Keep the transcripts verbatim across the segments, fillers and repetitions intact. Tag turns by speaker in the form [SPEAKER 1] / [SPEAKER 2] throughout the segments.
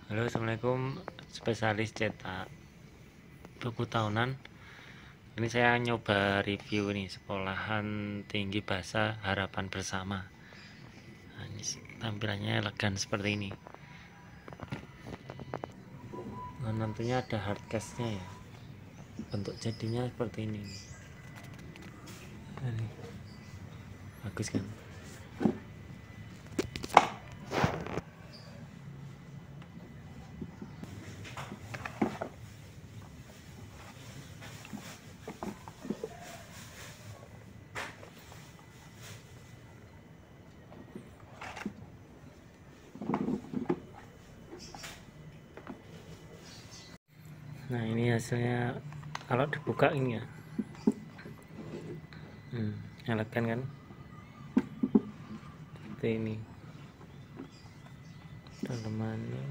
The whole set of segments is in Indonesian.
[SPEAKER 1] Halo, assalamualaikum, spesialis cetak buku tahunan. Ini saya nyoba review nih sekolahan tinggi bahasa harapan bersama. Nah, ini tampilannya elegan seperti ini. Nah, nantinya ada hardcase-nya ya. Bentuk jadinya seperti ini. Nah, ini bagus kan? Nah, ini hasilnya kalau dibuka ini ya. Hmm, elegan kan? Seperti ini. Dalamannya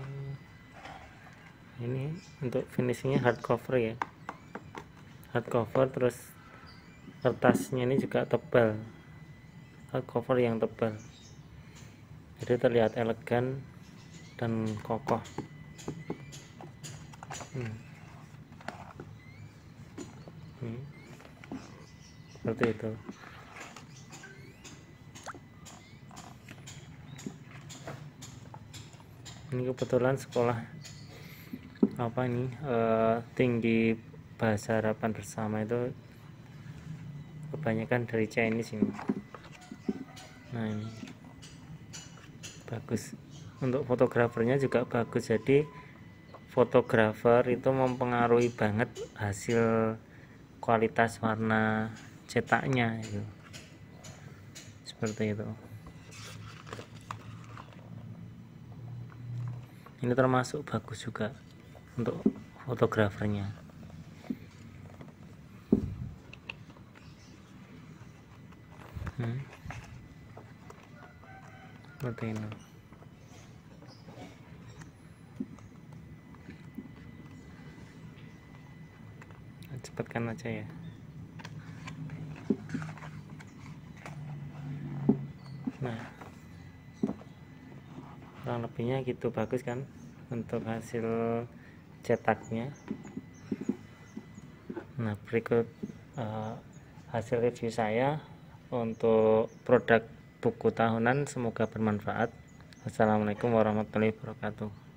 [SPEAKER 1] ini untuk finishingnya hardcover ya, hardcover terus kertasnya ini juga tebal, hardcover yang tebal, jadi terlihat elegan dan kokoh. hmm. Hmm. Seperti itu. Ini kebetulan sekolah apa ini uh, tinggi bahasa harapan bersama itu kebanyakan dari Chinese ini. Nah, ini bagus, untuk fotografernya juga bagus, jadi fotografer itu mempengaruhi banget hasil kualitas warna cetaknya itu. Seperti itu. Ini termasuk bagus juga untuk fotografernya. hmm. Seperti ini. Cepatkan aja ya. Nah, kurang lebihnya gitu, bagus kan untuk hasil cetaknya. Nah, berikut uh, hasil review saya untuk produk buku tahunan, semoga bermanfaat. Assalamualaikum warahmatullahi wabarakatuh.